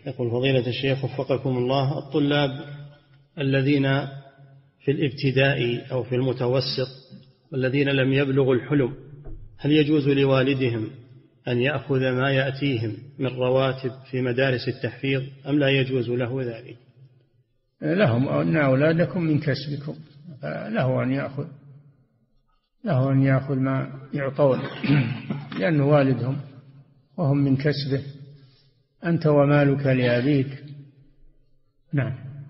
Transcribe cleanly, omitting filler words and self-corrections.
يقول فضيلة الشيخ وفقكم الله، الطلاب الذين في الابتدائي أو في المتوسط والذين لم يبلغوا الحلم، هل يجوز لوالدهم أن يأخذ ما يأتيهم من رواتب في مدارس التحفيظ أم لا يجوز له ذلك؟ لهم أن أولادكم من كسبكم، له أن يأخذ ما يعطون لأنه والدهم وهم من كسبه، أنت ومالك لأبيك. نعم.